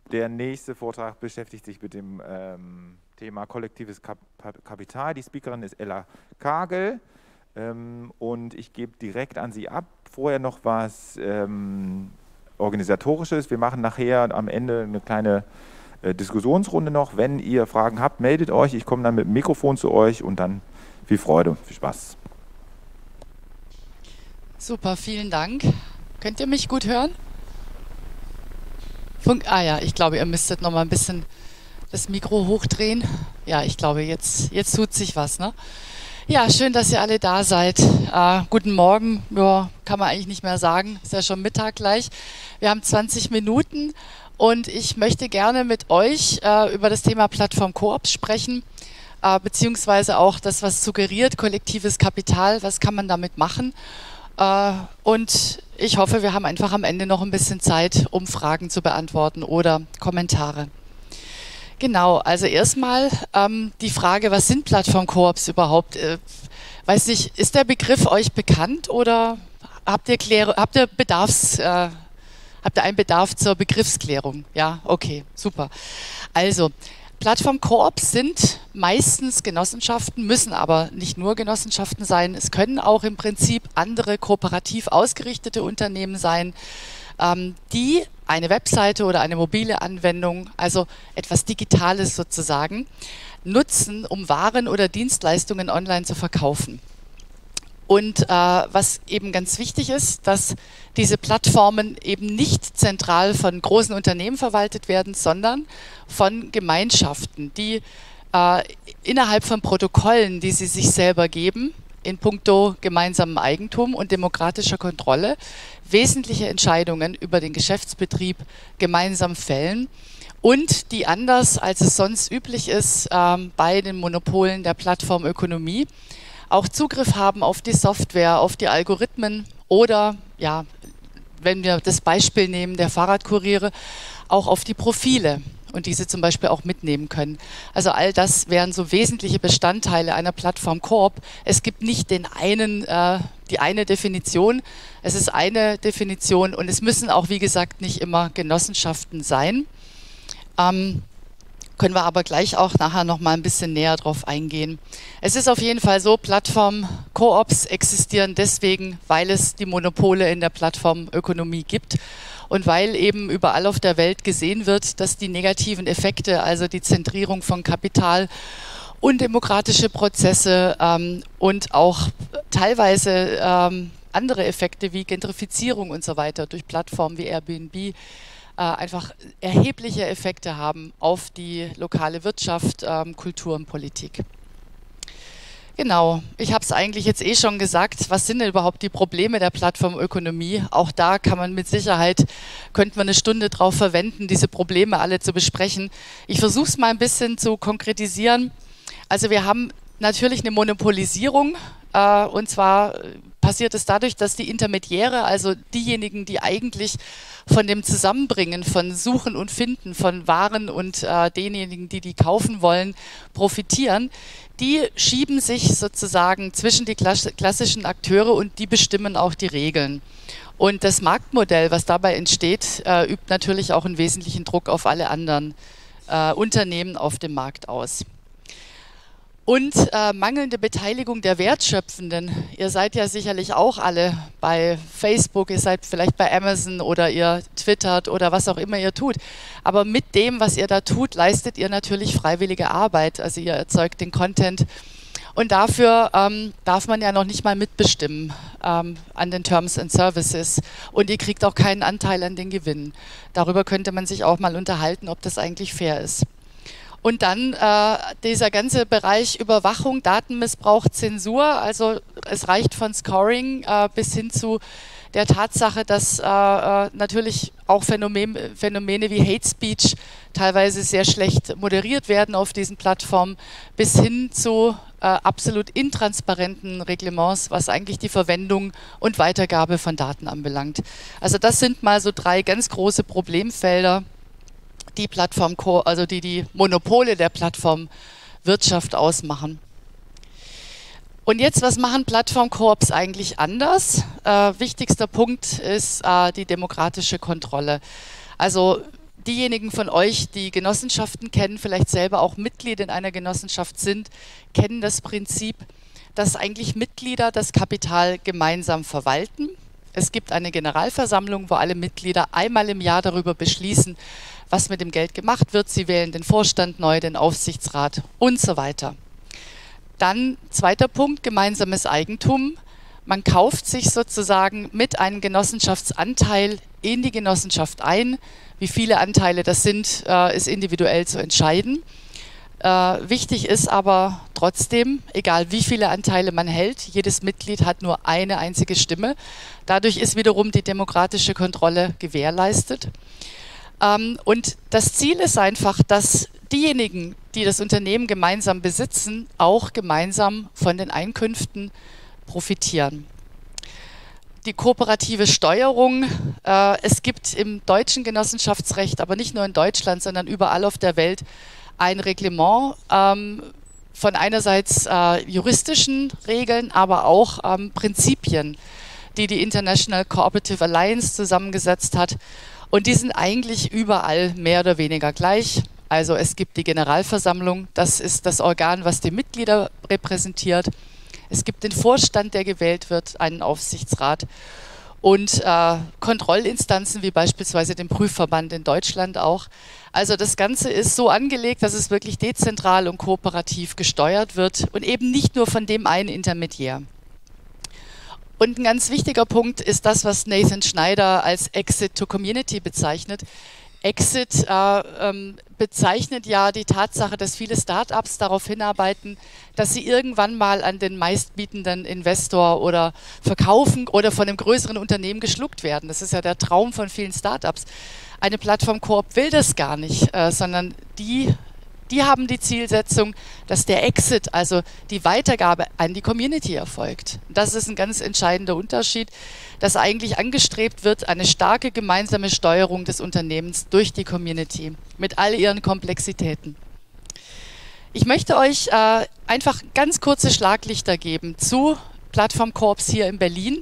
Der nächste Vortrag beschäftigt sich mit dem Thema kollektives Kapital. Die Speakerin ist Ella Kagel und ich gebe direkt an sie ab. Vorher noch was Organisatorisches. Wir machen nachher am Ende eine kleine Diskussionsrunde noch. Wenn ihr Fragen habt, meldet euch. Ich komme dann mit dem Mikrofon zu euch und dann viel Freude, viel Spaß. Super, vielen Dank. Könnt ihr mich gut hören? Ja, ich glaube, ihr müsstet noch mal ein bisschen das Mikro hochdrehen. Ja, ich glaube, jetzt tut sich was, ne? Ja, schön, dass ihr alle da seid. Guten Morgen, ja, kann man eigentlich nicht mehr sagen, ist ja schon Mittag gleich. Wir haben 20 Minuten und ich möchte gerne mit euch über das Thema Plattform-Koops sprechen, beziehungsweise auch das, was suggeriert, kollektives Kapital, was kann man damit machen? Und ich hoffe, wir haben einfach am Ende noch ein bisschen Zeit, um Fragen zu beantworten oder Kommentare. Genau, also erstmal die Frage, was sind Plattform-Koops überhaupt? Weiß nicht, ist der Begriff euch bekannt oder habt ihr einen Bedarf zur Begriffsklärung? Ja, okay, super. Also, Plattform-Koops sind meistens Genossenschaften, müssen aber nicht nur Genossenschaften sein. Es können auch im Prinzip andere kooperativ ausgerichtete Unternehmen sein, die eine Webseite oder eine mobile Anwendung, also etwas Digitales sozusagen, nutzen, um Waren oder Dienstleistungen online zu verkaufen. Und was eben ganz wichtig ist, dass diese Plattformen eben nicht zentral von großen Unternehmen verwaltet werden, sondern von Gemeinschaften, die innerhalb von Protokollen, die sie sich selber geben, in puncto gemeinsamem Eigentum und demokratischer Kontrolle, wesentliche Entscheidungen über den Geschäftsbetrieb gemeinsam fällen und die anders, als es sonst üblich ist, bei den Monopolen der Plattformökonomie, auch Zugriff haben auf die Software, auf die Algorithmen oder, ja, wenn wir das Beispiel nehmen der Fahrradkuriere, auch auf die Profile und diese zum Beispiel auch mitnehmen können. Also all das wären so wesentliche Bestandteile einer Plattform-Koop. Es gibt nicht die eine Definition, es ist eine Definition und es müssen auch, wie gesagt, nicht immer Genossenschaften sein. Können wir aber gleich auch nachher noch mal ein bisschen näher drauf eingehen. Es ist auf jeden Fall so, Plattform-Koops existieren deswegen, weil es die Monopole in der Plattformökonomie gibt und weil eben überall auf der Welt gesehen wird, dass die negativen Effekte, also die Zentrierung von Kapital, undemokratische Prozesse und auch teilweise andere Effekte wie Gentrifizierung und so weiter durch Plattformen wie Airbnb einfach erhebliche Effekte haben auf die lokale Wirtschaft, Kultur und Politik. Genau, ich habe es eigentlich jetzt schon gesagt, was sind denn überhaupt die Probleme der Plattformökonomie? Auch da kann man mit Sicherheit, könnten wir eine Stunde drauf verwenden, diese Probleme alle zu besprechen. Ich versuche es mal ein bisschen zu konkretisieren. Also wir haben natürlich eine Monopolisierung und zwar passiert es dadurch, dass die Intermediäre, also diejenigen, die eigentlich von dem Zusammenbringen von Suchen und Finden von Waren und denjenigen, die kaufen wollen, profitieren, die schieben sich sozusagen zwischen die klassischen Akteure und die bestimmen auch die Regeln. Und das Marktmodell, was dabei entsteht, übt natürlich auch einen wesentlichen Druck auf alle anderen Unternehmen auf dem Markt aus. Und mangelnde Beteiligung der Wertschöpfenden. Ihr seid ja sicherlich auch alle bei Facebook, ihr seid vielleicht bei Amazon oder ihr twittert oder was auch immer ihr tut. Aber mit dem, was ihr da tut, leistet ihr natürlich freiwillige Arbeit. Also ihr erzeugt den Content. Und dafür darf man ja noch nicht mal mitbestimmen an den Terms and Services. Und ihr kriegt auch keinen Anteil an den Gewinnen. Darüber könnte man sich auch mal unterhalten, ob das eigentlich fair ist. Und dann dieser ganze Bereich Überwachung, Datenmissbrauch, Zensur, also es reicht von Scoring bis hin zu der Tatsache, dass natürlich auch Phänomene wie Hate Speech teilweise sehr schlecht moderiert werden auf diesen Plattformen, bis hin zu absolut intransparenten Reglements, was eigentlich die Verwendung und Weitergabe von Daten anbelangt. Also das sind mal so 3 ganz große Problemfelder, die die Monopole der Plattformwirtschaft ausmachen. Und jetzt, was machen Plattform-Koops eigentlich anders? Wichtigster Punkt ist die demokratische Kontrolle. Also Diejenigen von euch, die Genossenschaften kennen, vielleicht selber auch Mitglied in einer Genossenschaft sind, kennen das Prinzip, dass eigentlich Mitglieder das Kapital gemeinsam verwalten. Es gibt eine Generalversammlung, wo alle Mitglieder einmal im Jahr darüber beschließen, was mit dem Geld gemacht wird. Sie wählen den Vorstand neu, den Aufsichtsrat und so weiter. Dann zweiter Punkt, gemeinsames Eigentum. Man kauft sich sozusagen mit einem Genossenschaftsanteil in die Genossenschaft ein. Wie viele Anteile das sind, ist individuell zu entscheiden. Wichtig ist aber trotzdem, egal wie viele Anteile man hält, jedes Mitglied hat nur eine einzige Stimme. Dadurch ist wiederum die demokratische Kontrolle gewährleistet. Und das Ziel ist einfach, dass diejenigen, die das Unternehmen gemeinsam besitzen, auch gemeinsam von den Einkünften profitieren. Die kooperative Steuerung, es gibt im deutschen Genossenschaftsrecht, aber nicht nur in Deutschland, sondern überall auf der Welt, ein Reglement von einerseits juristischen Regeln, aber auch Prinzipien, die die International Cooperative Alliance zusammengesetzt hat. Und die sind eigentlich überall mehr oder weniger gleich. Also es gibt die Generalversammlung, das ist das Organ, was die Mitglieder repräsentiert. Es gibt den Vorstand, der gewählt wird, einen Aufsichtsrat und Kontrollinstanzen wie beispielsweise den Prüfverband in Deutschland auch. Also das Ganze ist so angelegt, dass es wirklich dezentral und kooperativ gesteuert wird und eben nicht nur von dem einen Intermediär. Und ein ganz wichtiger Punkt ist das, was Nathan Schneider als Exit to Community bezeichnet. Exit bezeichnet ja die Tatsache, dass viele Startups darauf hinarbeiten, dass sie irgendwann mal an den meistbietenden Investor oder verkaufen oder von einem größeren Unternehmen geschluckt werden. Das ist ja der Traum von vielen Startups. Eine Plattform Coop will das gar nicht, sondern die haben die Zielsetzung, dass der Exit, also die Weitergabe an die Community erfolgt. Das ist ein ganz entscheidender Unterschied, dass eigentlich angestrebt wird, eine starke gemeinsame Steuerung des Unternehmens durch die Community mit all ihren Komplexitäten. Ich möchte euch einfach ganz kurze Schlaglichter geben zu Plattform Coops hier in Berlin.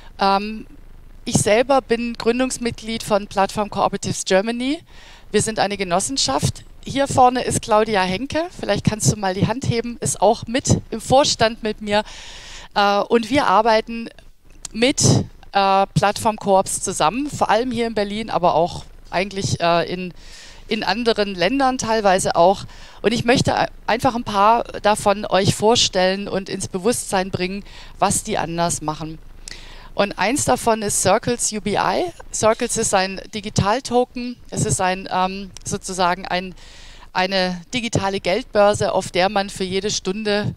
Ich selber bin Gründungsmitglied von Plattform Cooperatives Germany. Wir sind eine Genossenschaft. Hier vorne ist Claudia Henke, vielleicht kannst du mal die Hand heben, ist auch mit im Vorstand mit mir. Und wir arbeiten mit Plattform-Coops zusammen, vor allem hier in Berlin, aber auch eigentlich in anderen Ländern teilweise auch. Und ich möchte einfach ein paar davon euch vorstellen und ins Bewusstsein bringen, was die anders machen. Und eins davon ist Circles UBI. Circles ist ein Digital-Token. Es ist sozusagen eine digitale Geldbörse, auf der man für jede Stunde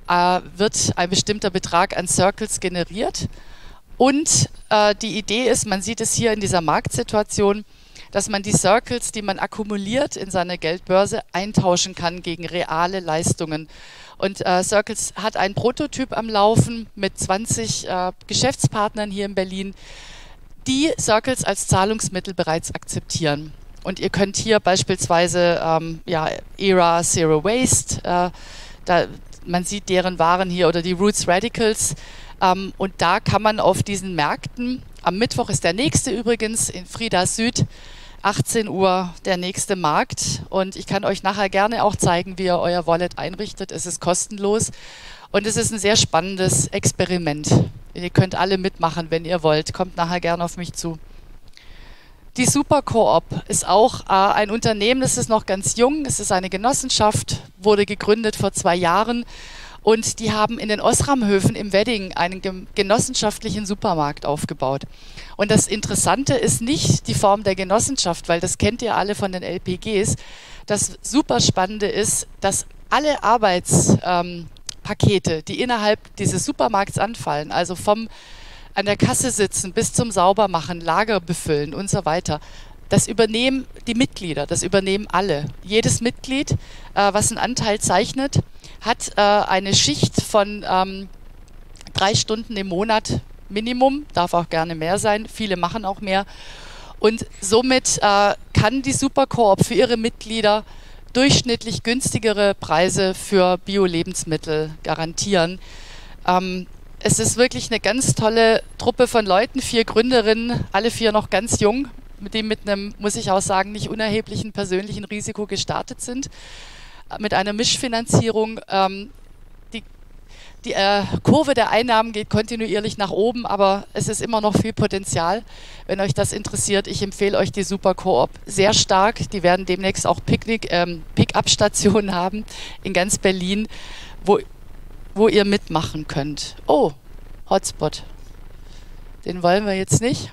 wird ein bestimmter Betrag an Circles generiert. Und die Idee ist, man sieht es hier in dieser Marktsituation, dass man die Circles, die man akkumuliert in seiner Geldbörse, eintauschen kann gegen reale Leistungen. Und Circles hat einen Prototyp am Laufen mit 20 Geschäftspartnern hier in Berlin, die Circles als Zahlungsmittel bereits akzeptieren. Und ihr könnt hier beispielsweise Era Zero Waste, man sieht deren Waren hier, oder die Roots Radicals. Und da kann man auf diesen Märkten, am Mittwoch ist der nächste übrigens in Frieda Süd, 18 Uhr der nächste Markt. Und ich kann euch nachher gerne auch zeigen, wie ihr euer Wallet einrichtet. Es ist kostenlos und es ist ein sehr spannendes Experiment. Ihr könnt alle mitmachen, wenn ihr wollt. Kommt nachher gerne auf mich zu. Die Supercoop ist auch ein Unternehmen, das ist noch ganz jung. Es ist eine Genossenschaft, wurde gegründet vor 2 Jahren. Und die haben in den Osramhöfen im Wedding einen genossenschaftlichen Supermarkt aufgebaut. Und das Interessante ist nicht die Form der Genossenschaft, weil das kennt ihr alle von den LPGs. Das Superspannende ist, dass alle Arbeitspakete, die innerhalb dieses Supermarkts anfallen, also vom an der Kasse sitzen bis zum Saubermachen, Lager befüllen und so weiter, das übernehmen die Mitglieder, das übernehmen alle. Jedes Mitglied, was einen Anteil zeichnet, hat eine Schicht von 3 Stunden im Monat Minimum, darf auch gerne mehr sein, viele machen auch mehr. Und somit kann die Supercoop für ihre Mitglieder durchschnittlich günstigere Preise für Bio-Lebensmittel garantieren. Es ist wirklich eine ganz tolle Truppe von Leuten, 4 Gründerinnen, alle 4 noch ganz jung. die mit einem, muss ich auch sagen, nicht unerheblichen persönlichen Risiko gestartet sind, mit einer Mischfinanzierung. Die Kurve der Einnahmen geht kontinuierlich nach oben, aber es ist immer noch viel Potenzial. Wenn euch das interessiert, ich empfehle euch die Super Coop sehr stark. Die werden demnächst auch Pick-up-Stationen haben in ganz Berlin, wo ihr mitmachen könnt. Oh, Hotspot. Den wollen wir jetzt nicht.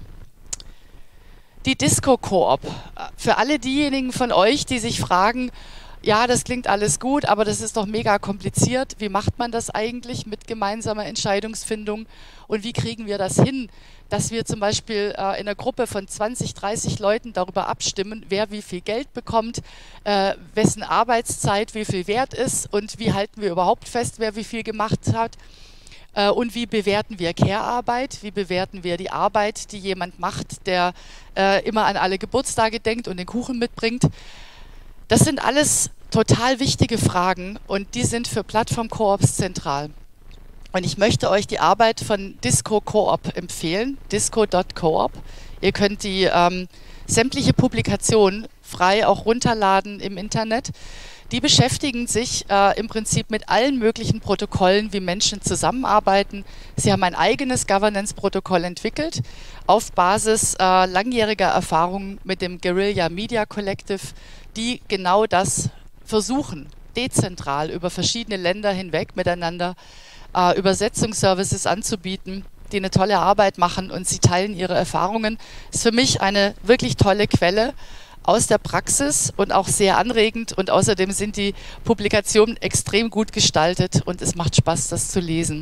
Die Disco Coop. Für alle diejenigen von euch, die sich fragen, ja, das klingt alles gut, aber das ist doch mega kompliziert. Wie macht man das eigentlich mit gemeinsamer Entscheidungsfindung? Und wie kriegen wir das hin, dass wir zum Beispiel in einer Gruppe von 20, 30 Leuten darüber abstimmen, wer wie viel Geld bekommt, wessen Arbeitszeit wie viel wert ist und wie halten wir überhaupt fest, wer wie viel gemacht hat? Und wie bewerten wir Care-Arbeit? Wie bewerten wir die Arbeit, die jemand macht, der immer an alle Geburtstage denkt und den Kuchen mitbringt? Das sind alles total wichtige Fragen und die sind für Plattform-Koops zentral. Und ich möchte euch die Arbeit von Disco Coop empfehlen, disco.coop. Ihr könnt die sämtliche Publikationen frei auch runterladen im Internet. Die beschäftigen sich im Prinzip mit allen möglichen Protokollen, wie Menschen zusammenarbeiten. Sie haben ein eigenes Governance-Protokoll entwickelt auf Basis langjähriger Erfahrungen mit dem Guerilla Media Collective, die genau das versuchen, dezentral über verschiedene Länder hinweg miteinander Übersetzungsservices anzubieten, die eine tolle Arbeit machen und sie teilen ihre Erfahrungen. Ist für mich eine wirklich tolle Quelle aus der Praxis und auch sehr anregend und außerdem sind die Publikationen extrem gut gestaltet und es macht Spaß, das zu lesen.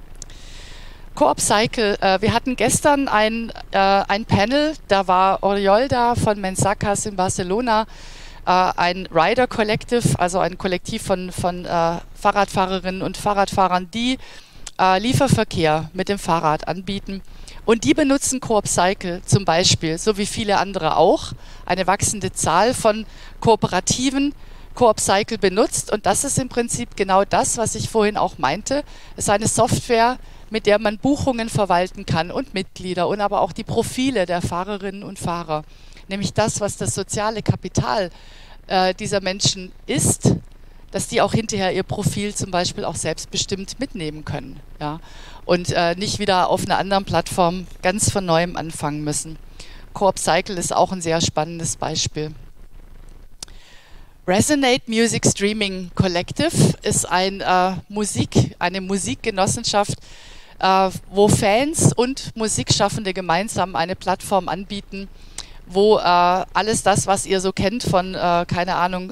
Coop Cycle, wir hatten gestern ein Panel, da war Oriol da von Mensacas in Barcelona, ein Rider Collective, also ein Kollektiv von Fahrradfahrerinnen und Fahrradfahrern, die Lieferverkehr mit dem Fahrrad anbieten. Und die benutzen Coop Cycle zum Beispiel, so wie viele andere auch. Eine wachsende Zahl von Kooperativen Coop Cycle benutzt. Und das ist im Prinzip genau das, was ich vorhin auch meinte. Es ist eine Software, mit der man Buchungen verwalten kann und Mitglieder und aber auch die Profile der Fahrerinnen und Fahrer. Nämlich das, was das soziale Kapital dieser Menschen ist, dass die auch hinterher ihr Profil zum Beispiel auch selbstbestimmt mitnehmen können. Ja? Und nicht wieder auf einer anderen Plattform ganz von Neuem anfangen müssen. Coop Cycle ist auch ein sehr spannendes Beispiel. Resonate Music Streaming Collective ist eine Musikgenossenschaft, wo Fans und Musikschaffende gemeinsam eine Plattform anbieten, wo alles das, was ihr so kennt von, keine Ahnung,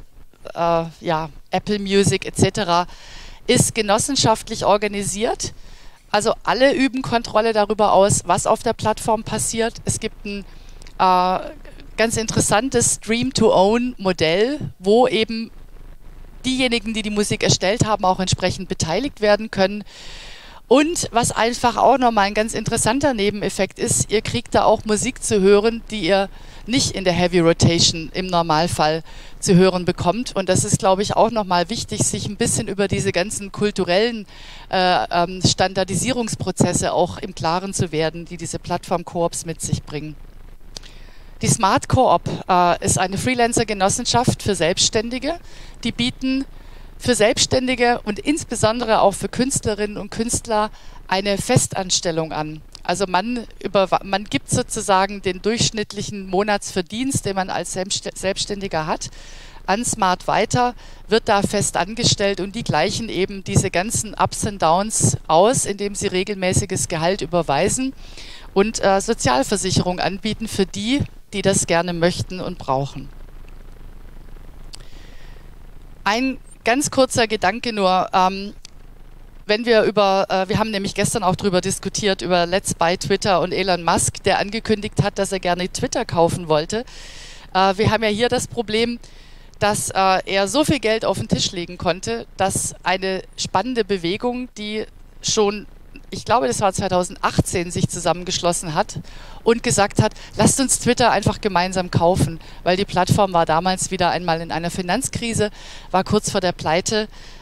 Apple Music etc., ist genossenschaftlich organisiert. Also alle üben Kontrolle darüber aus, was auf der Plattform passiert. Es gibt ein ganz interessantes Stream-to-Own-Modell, wo eben diejenigen, die die Musik erstellt haben, auch entsprechend beteiligt werden können. Und was einfach auch nochmal ein ganz interessanter Nebeneffekt ist, ihr kriegt da auch Musik zu hören, die ihr nicht in der Heavy Rotation im Normalfall zu hören bekommt. Und das ist, glaube ich, auch nochmal wichtig, sich ein bisschen über diese ganzen kulturellen Standardisierungsprozesse auch im Klaren zu werden, die diese Plattform-Koops mit sich bringen. Die Smart Coop ist eine Freelancer-Genossenschaft für Selbstständige. Die bieten für Selbstständige und insbesondere auch für Künstlerinnen und Künstler eine Festanstellung an. Also man gibt sozusagen den durchschnittlichen Monatsverdienst, den man als Selbstständiger hat, an Smart weiter, wird da fest angestellt und die gleichen eben diese ganzen Ups und Downs aus, indem sie regelmäßiges Gehalt überweisen und Sozialversicherung anbieten für die, die das gerne möchten und brauchen. Ein ganz kurzer Gedanke nur, wenn wir wir haben nämlich gestern auch darüber diskutiert, über Let's Buy Twitter und Elon Musk, der angekündigt hat, dass er gerne Twitter kaufen wollte. Wir haben ja hier das Problem, dass er so viel Geld auf den Tisch legen konnte, dass eine spannende Bewegung, die schon, ich glaube, das war 2018, sich zusammengeschlossen hat und gesagt hat, lasst uns Twitter einfach gemeinsam kaufen, weil die Plattform war damals wieder einmal in einer Finanzkrise, war kurz vor der Pleite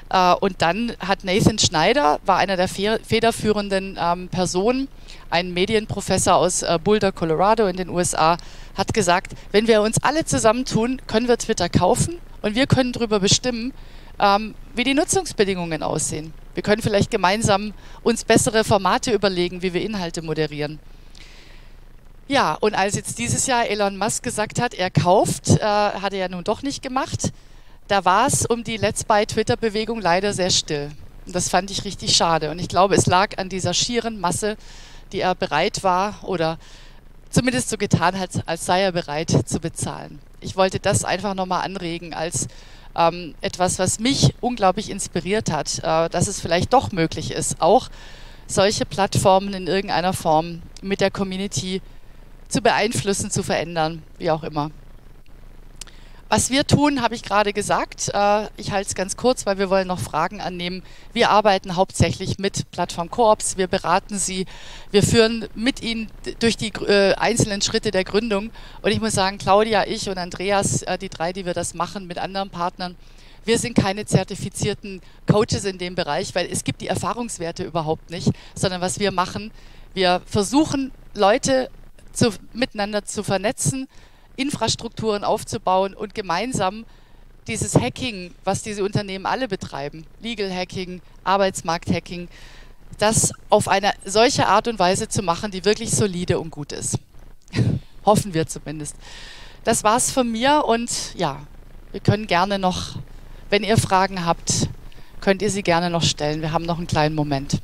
Und dann hat Nathan Schneider, war einer der federführenden Personen, ein Medienprofessor aus Boulder, Colorado in den USA, hat gesagt, wenn wir uns alle zusammentun, können wir Twitter kaufen und wir können darüber bestimmen, wie die Nutzungsbedingungen aussehen. Wir können vielleicht gemeinsam uns bessere Formate überlegen, wie wir Inhalte moderieren. Ja, und als jetzt dieses Jahr Elon Musk gesagt hat, er kauft, hat er ja nun doch nicht gemacht, da war es um die Let's Buy Twitter-Bewegung leider sehr still. Und das fand ich richtig schade. Und ich glaube, es lag an dieser schieren Masse, die er bereit war oder zumindest so getan hat, als sei er bereit zu bezahlen. Ich wollte das einfach nochmal anregen als etwas, was mich unglaublich inspiriert hat, dass es vielleicht doch möglich ist, auch solche Plattformen in irgendeiner Form mit der Community zu beeinflussen, zu verändern, wie auch immer. Was wir tun, habe ich gerade gesagt. Ich halte es ganz kurz, weil wir wollen noch Fragen annehmen. Wir arbeiten hauptsächlich mit Plattform-Koops. Wir beraten sie. Wir führen mit ihnen durch die einzelnen Schritte der Gründung. Und ich muss sagen, Claudia, ich und Andreas, die drei, die wir das machen mit anderen Partnern, wir sind keine zertifizierten Coaches in dem Bereich, weil es gibt die Erfahrungswerte überhaupt nicht, sondern was wir machen, wir versuchen, Leute miteinander zu vernetzen, Infrastrukturen aufzubauen und gemeinsam dieses Hacking, was diese Unternehmen alle betreiben, Legal Hacking, Arbeitsmarkt-Hacking, das auf eine solche Art und Weise zu machen, die wirklich solide und gut ist. Hoffen wir zumindest. Das war's von mir und ja, wir können gerne noch, wenn ihr Fragen habt, könnt ihr sie gerne noch stellen. Wir haben noch einen kleinen Moment.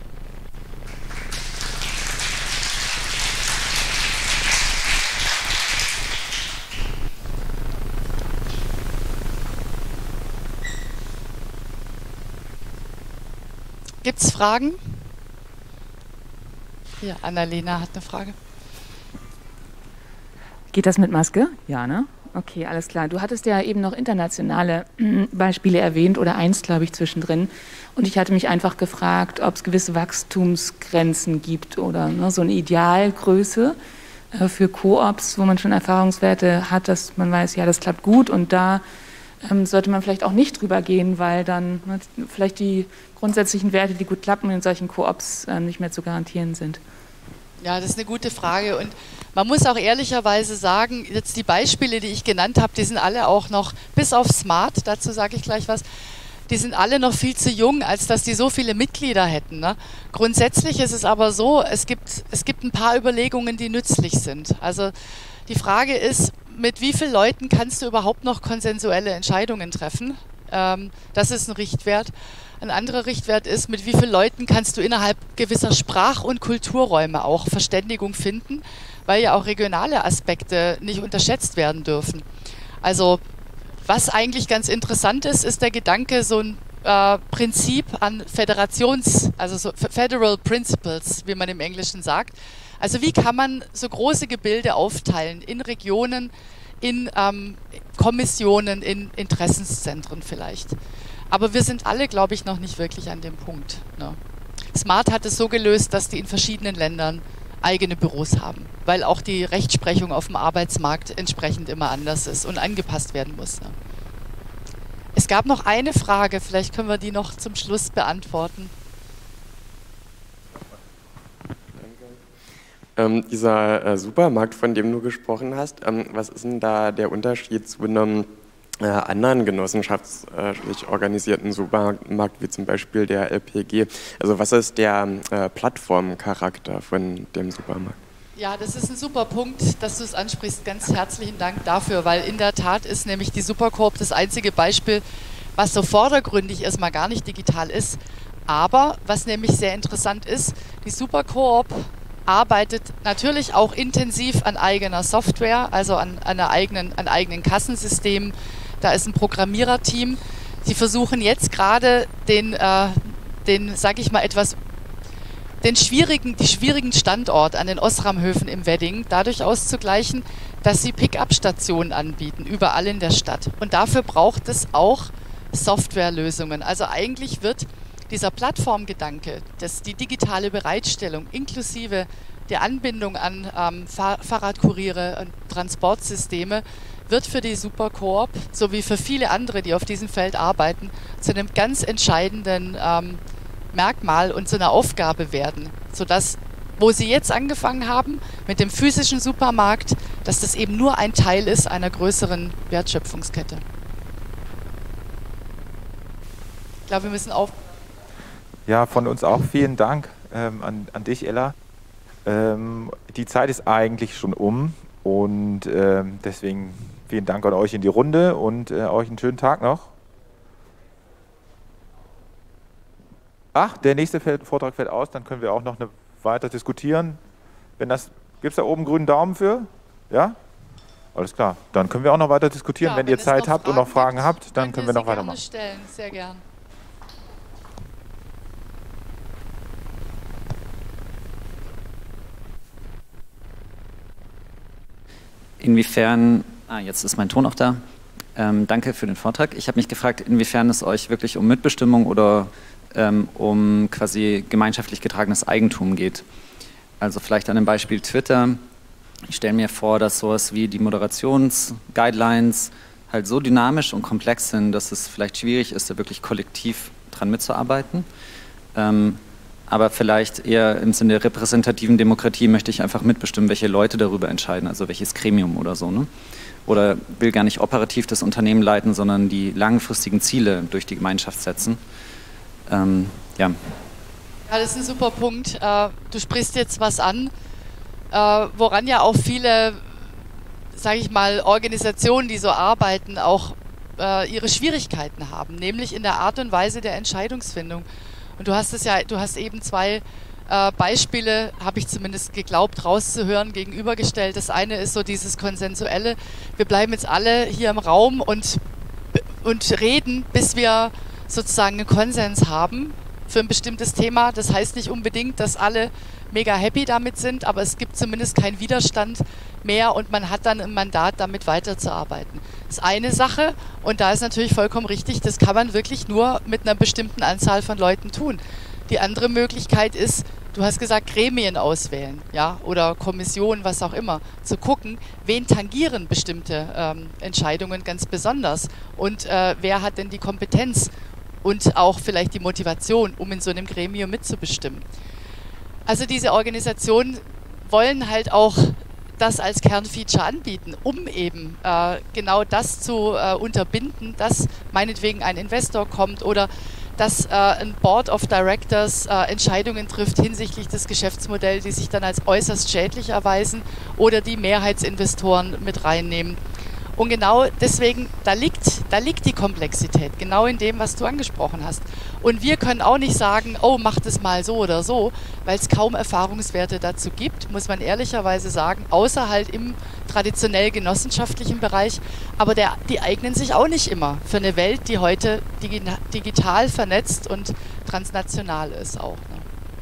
Gibt es Fragen? Ja, Annalena hat eine Frage. Geht das mit Maske? Ja, ne? Okay, alles klar. Du hattest ja eben noch internationale Beispiele erwähnt oder eins, glaube ich, zwischendrin. Und ich hatte mich einfach gefragt, ob es gewisse Wachstumsgrenzen gibt oder ne, so eine Idealgröße für Koops, wo man schon Erfahrungswerte hat, dass man weiß, ja, das klappt gut und da sollte man vielleicht auch nicht drüber gehen, weil dann vielleicht die grundsätzlichen Werte, die gut klappen, in solchen Koops nicht mehr zu garantieren sind. Ja, das ist eine gute Frage und man muss auch ehrlicherweise sagen, jetzt die Beispiele, die ich genannt habe, die sind alle auch noch, bis auf Smart, dazu sage ich gleich was, die sind alle noch viel zu jung, als dass die so viele Mitglieder hätten. Ne? Grundsätzlich ist es aber so, es gibt ein paar Überlegungen, die nützlich sind. Also die Frage ist, mit wie vielen Leuten kannst du überhaupt noch konsensuelle Entscheidungen treffen? Das ist ein Richtwert. Ein anderer Richtwert ist, mit wie vielen Leuten kannst du innerhalb gewisser Sprach- und Kulturräume auch Verständigung finden, weil ja auch regionale Aspekte nicht unterschätzt werden dürfen. Also was eigentlich ganz interessant ist, ist der Gedanke, so ein Prinzip an also so Federal Principles, wie man im Englischen sagt. Also wie kann man so große Gebilde aufteilen in Regionen, in Kommissionen, in Interessenszentren vielleicht. Aber wir sind alle, glaube ich, noch nicht wirklich an dem Punkt. Ne? Smart hat es so gelöst, dass die in verschiedenen Ländern eigene Büros haben, weil auch die Rechtsprechung auf dem Arbeitsmarkt entsprechend immer anders ist und angepasst werden muss. Ne? Es gab noch eine Frage, vielleicht können wir die noch zum Schluss beantworten. Dieser Supermarkt, von dem du gesprochen hast, was ist denn da der Unterschied zu einem anderen genossenschaftlich organisierten Supermarkt, wie zum Beispiel der LPG? Also was ist der Plattformcharakter von dem Supermarkt? Ja, das ist ein super Punkt, dass du es ansprichst. Ganz herzlichen Dank dafür, weil in der Tat ist nämlich die Supercoop das einzige Beispiel, was so vordergründig erstmal gar nicht digital ist. Aber was nämlich sehr interessant ist, die Supercoop arbeitet natürlich auch intensiv an eigener Software, also an eigenen Kassensystemen. Da ist ein Programmiererteam. Sie versuchen jetzt gerade den schwierigen Standort an den Osramhöfen im Wedding dadurch auszugleichen, dass sie Pick-up-Stationen anbieten, überall in der Stadt. Und dafür braucht es auch Softwarelösungen. Also eigentlich wird dieser Plattformgedanke, die digitale Bereitstellung inklusive der Anbindung an Fahrradkuriere und Transportsysteme wird für die Supercoop, sowie für viele andere, die auf diesem Feld arbeiten, zu einem ganz entscheidenden Merkmal und zu einer Aufgabe werden, sodass, wo Sie jetzt angefangen haben mit dem physischen Supermarkt, dass das eben nur ein Teil ist einer größeren Wertschöpfungskette. Ich glaube, wir müssen auf. Ja, von uns auch vielen Dank an dich, Ella. Die Zeit ist eigentlich schon um und deswegen vielen Dank an euch in die Runde und euch einen schönen Tag noch. Ach, der nächste Vortrag fällt aus, dann können wir auch noch weiter diskutieren. Gibt es da oben einen grünen Daumen für? Ja? Alles klar. Dann können wir auch noch weiter diskutieren. Ja, wenn ihr Zeit habt und noch Fragen habt, dann können wir noch weitermachen. Stellen. Sehr gern. Inwiefern, jetzt ist mein Ton auch da. Danke für den Vortrag. Ich habe mich gefragt, inwiefern es euch wirklich um Mitbestimmung oder um quasi gemeinschaftlich getragenes Eigentum geht. Also vielleicht an dem Beispiel Twitter. Ich stelle mir vor, dass sowas wie die Moderationsguidelines halt so dynamisch und komplex sind, dass es vielleicht schwierig ist, da wirklich kollektiv dran mitzuarbeiten. Aber vielleicht eher im Sinne der repräsentativen Demokratie möchte ich einfach mitbestimmen, welche Leute darüber entscheiden, also welches Gremium oder so. Ne? Oder will gar nicht operativ das Unternehmen leiten, sondern die langfristigen Ziele durch die Gemeinschaft setzen. Ja. Ja, das ist ein super Punkt. Du sprichst jetzt was an, woran ja auch viele, sage ich mal, Organisationen, die so arbeiten, auch ihre Schwierigkeiten haben, nämlich in der Art und Weise der Entscheidungsfindung. Und du hast eben zwei Beispiele, habe ich zumindest geglaubt, rauszuhören, gegenübergestellt. Das eine ist so dieses Konsensuelle. Wir bleiben jetzt alle hier im Raum und reden, bis wir sozusagen einen Konsens haben für ein bestimmtes Thema. Das heißt nicht unbedingt, dass alle mega happy damit sind, aber es gibt zumindest keinen Widerstand mehr und man hat dann ein Mandat, damit weiterzuarbeiten. Das ist eine Sache und da ist natürlich vollkommen richtig, das kann man wirklich nur mit einer bestimmten Anzahl von Leuten tun. Die andere Möglichkeit ist, du hast gesagt, Gremien auswählen, ja, oder Kommissionen, was auch immer, zu gucken, wen tangieren bestimmte Entscheidungen ganz besonders und wer hat denn die Kompetenz und auch vielleicht die Motivation, um in so einem Gremium mitzubestimmen. Also diese Organisationen wollen halt auch das als Kernfeature anbieten, um eben genau das zu unterbinden, dass meinetwegen ein Investor kommt oder dass ein Board of Directors Entscheidungen trifft hinsichtlich des Geschäftsmodells, die sich dann als äußerst schädlich erweisen oder die Mehrheitsinvestoren mit reinnehmen. Und genau deswegen, da liegt die Komplexität, genau in dem, was du angesprochen hast. Und wir können auch nicht sagen, oh, macht es mal so oder so, weil es kaum Erfahrungswerte dazu gibt, muss man ehrlicherweise sagen, außer halt im traditionell genossenschaftlichen Bereich. Aber die eignen sich auch nicht immer für eine Welt, die heute digital vernetzt und transnational ist auch. Ne?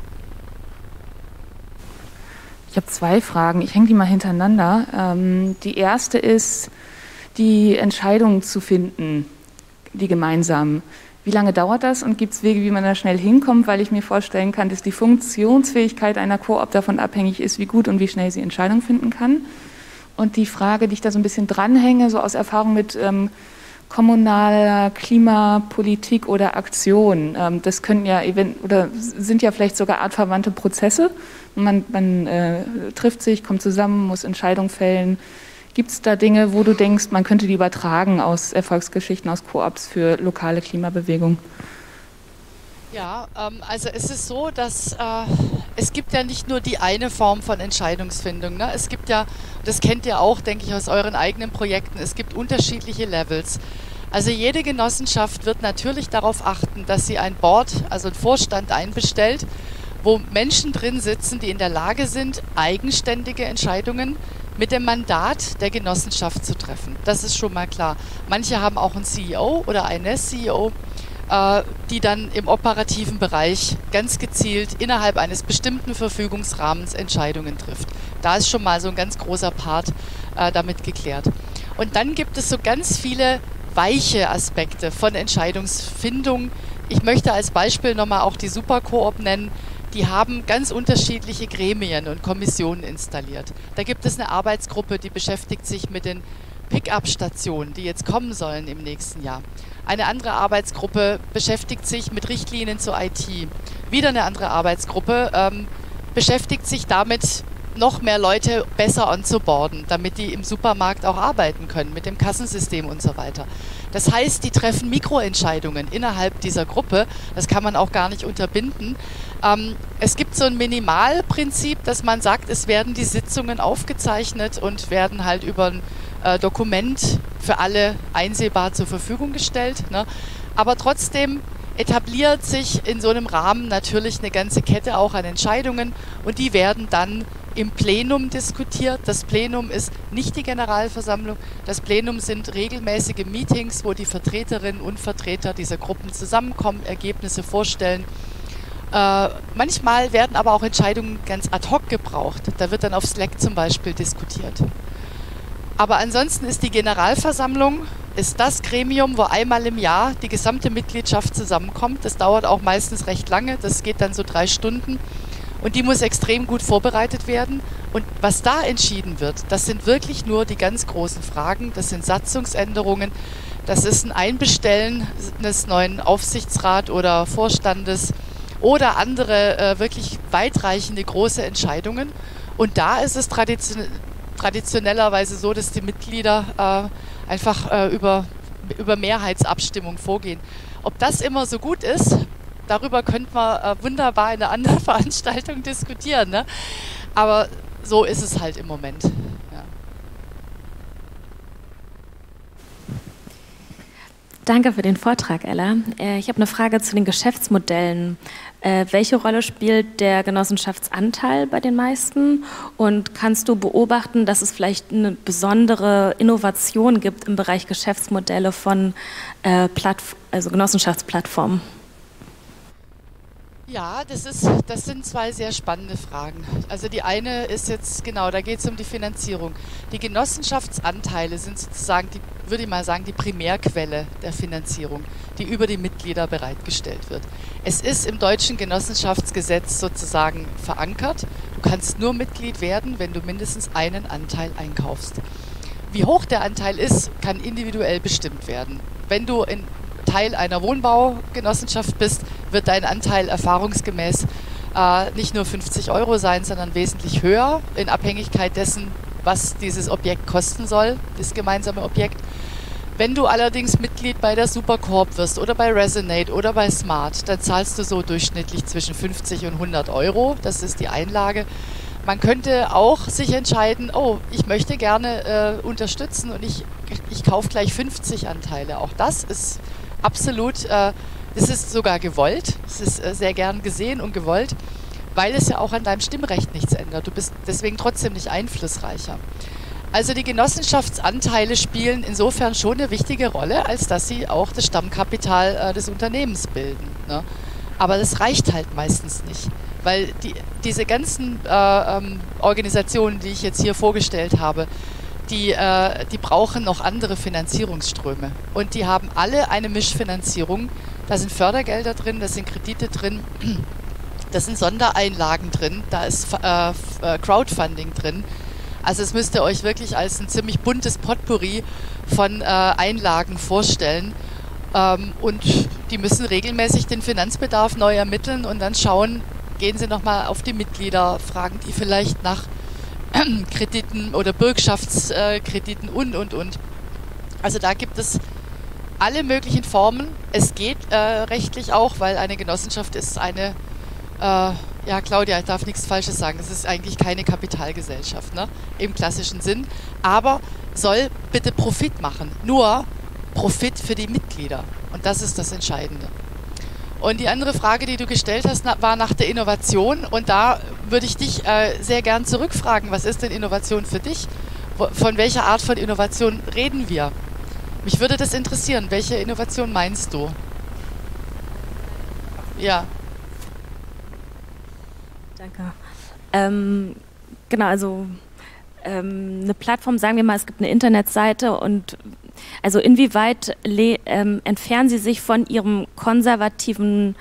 Ich habe zwei Fragen, ich hänge die mal hintereinander. Die erste ist, die Entscheidungen zu finden, die gemeinsamen. Wie lange dauert das und gibt es Wege, wie man da schnell hinkommt? Weil ich mir vorstellen kann, dass die Funktionsfähigkeit einer Koop davon abhängig ist, wie gut und wie schnell sie Entscheidungen finden kann. Und die Frage, die ich da so ein bisschen dranhänge, so aus Erfahrung mit kommunaler Klimapolitik oder Aktion, das können ja oder sind ja vielleicht sogar artverwandte Prozesse. Man trifft sich, kommt zusammen, muss Entscheidungen fällen. Gibt es da Dinge, wo du denkst, man könnte die übertragen aus Erfolgsgeschichten, aus Koops für lokale Klimabewegungen? Ja, also es ist so, dass es gibt ja nicht nur die eine Form von Entscheidungsfindung. Ne? Es gibt ja, das kennt ihr auch, denke ich, aus euren eigenen Projekten, es gibt unterschiedliche Levels. Also jede Genossenschaft wird natürlich darauf achten, dass sie ein Board, also einen Vorstand einbestellt, wo Menschen drin sitzen, die in der Lage sind, eigenständige Entscheidungen mit dem Mandat der Genossenschaft zu treffen. Das ist schon mal klar. Manche haben auch einen CEO oder eine CEO, die dann im operativen Bereich ganz gezielt innerhalb eines bestimmten Verfügungsrahmens Entscheidungen trifft. Da ist schon mal so ein ganz großer Part damit geklärt. Und dann gibt es so ganz viele weiche Aspekte von Entscheidungsfindung. Ich möchte als Beispiel nochmal auch die Supercoop nennen. Die haben ganz unterschiedliche Gremien und Kommissionen installiert. Da gibt es eine Arbeitsgruppe, die beschäftigt sich mit den Pick-up-Stationen, die jetzt kommen sollen im nächsten Jahr. Eine andere Arbeitsgruppe beschäftigt sich mit Richtlinien zur IT. Wieder eine andere Arbeitsgruppe beschäftigt sich damit, noch mehr Leute besser onzuboarden, damit die im Supermarkt auch arbeiten können, mit dem Kassensystem und so weiter. Das heißt, die treffen Mikroentscheidungen innerhalb dieser Gruppe. Das kann man auch gar nicht unterbinden. Es gibt so ein Minimalprinzip, dass man sagt, es werden die Sitzungen aufgezeichnet und werden halt über ein Dokument für alle einsehbar zur Verfügung gestellt. Ne? Aber trotzdem etabliert sich in so einem Rahmen natürlich eine ganze Kette auch an Entscheidungen und die werden dann im Plenum diskutiert. Das Plenum ist nicht die Generalversammlung. Das Plenum sind regelmäßige Meetings, wo die Vertreterinnen und Vertreter dieser Gruppen zusammenkommen, Ergebnisse vorstellen. Manchmal werden aber auch Entscheidungen ganz ad hoc gebraucht. Da wird dann auf Slack zum Beispiel diskutiert. Aber ansonsten ist die Generalversammlung ist das Gremium, wo einmal im Jahr die gesamte Mitgliedschaft zusammenkommt. Das dauert auch meistens recht lange, das geht dann so 3 Stunden. Und die muss extrem gut vorbereitet werden. Und was da entschieden wird, das sind wirklich nur die ganz großen Fragen. Das sind Satzungsänderungen, das ist ein Einbestellen eines neuen Aufsichtsrats oder Vorstandes oder andere wirklich weitreichende große Entscheidungen. Und da ist es traditionellerweise so, dass die Mitglieder einfach über Mehrheitsabstimmung vorgehen. Ob das immer so gut ist, darüber könnte man wunderbar in einer anderen Veranstaltung diskutieren. Ne? Aber so ist es halt im Moment. Ja. Danke für den Vortrag, Ella. Ich habe eine Frage zu den Geschäftsmodellen. Welche Rolle spielt der Genossenschaftsanteil bei den meisten? Und kannst du beobachten, dass es vielleicht eine besondere Innovation gibt im Bereich Geschäftsmodelle von also Genossenschaftsplattformen? Ja, das sind 2 sehr spannende Fragen. Also die eine ist jetzt, genau, da geht es um die Finanzierung. Die Genossenschaftsanteile sind sozusagen, würde ich mal sagen, die Primärquelle der Finanzierung, die über die Mitglieder bereitgestellt wird. Es ist im deutschen Genossenschaftsgesetz sozusagen verankert. Du kannst nur Mitglied werden, wenn du mindestens einen Anteil einkaufst. Wie hoch der Anteil ist, kann individuell bestimmt werden. Wenn du Teil einer Wohnbaugenossenschaft bist, wird dein Anteil erfahrungsgemäß nicht nur 50 € sein, sondern wesentlich höher in Abhängigkeit dessen, was dieses Objekt kosten soll, das gemeinsame Objekt. Wenn du allerdings Mitglied bei der Supercorp wirst oder bei Resonate oder bei Smart, dann zahlst du so durchschnittlich zwischen 50 und 100 €. Das ist die Einlage. Man könnte auch sich entscheiden, oh, ich möchte gerne unterstützen und ich kaufe gleich 50 Anteile. Auch das ist absolut, das ist sogar gewollt, es ist sehr gern gesehen und gewollt, weil es ja auch an deinem Stimmrecht nichts ändert. Du bist deswegen trotzdem nicht einflussreicher. Also die Genossenschaftsanteile spielen insofern schon eine wichtige Rolle, als dass sie auch das Stammkapital des Unternehmens bilden. Ne? Aber das reicht halt meistens nicht, weil diese ganzen Organisationen, die ich jetzt hier vorgestellt habe, die brauchen noch andere Finanzierungsströme. Und die haben alle eine Mischfinanzierung. Da sind Fördergelder drin, da sind Kredite drin, da sind Sondereinlagen drin, da ist Crowdfunding drin. Also es müsst ihr euch wirklich als ein ziemlich buntes Potpourri von Einlagen vorstellen. Und die müssen regelmäßig den Finanzbedarf neu ermitteln und dann schauen, gehen sie nochmal auf die Mitglieder, fragen die vielleicht nach Krediten oder Bürgschaftskrediten und. Also da gibt es alle möglichen Formen. Es geht rechtlich auch, weil eine Genossenschaft ist eine, ja Claudia, ich darf nichts Falsches sagen, es ist eigentlich keine Kapitalgesellschaft, ne? Im klassischen Sinn, aber soll bitte Profit machen, nur Profit für die Mitglieder und das ist das Entscheidende. Und die andere Frage, die du gestellt hast, war nach der Innovation. Und da würde ich dich sehr gern zurückfragen, was ist denn Innovation für dich? Von welcher Art von Innovation reden wir? Mich würde das interessieren. Welche Innovation meinst du? Ja. Danke. Genau, also eine Plattform, sagen wir mal, es gibt eine Internetseite und also inwieweit entfernen Sie sich von Ihrer konservativen